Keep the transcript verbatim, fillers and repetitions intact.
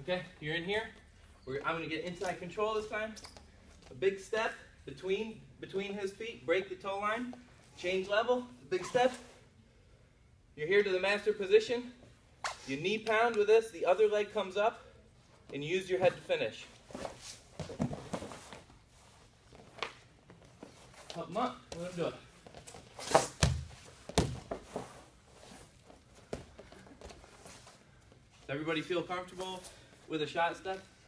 Okay, you're in here. We're, I'm going to get inside control this time. A big step between, between his feet. Break the toe line. Change level. Big step. You're here to the master position. You knee pound with this. The other leg comes up. And you use your head to finish. Help him up. Let him do it. Does everybody feel comfortable with a shot step?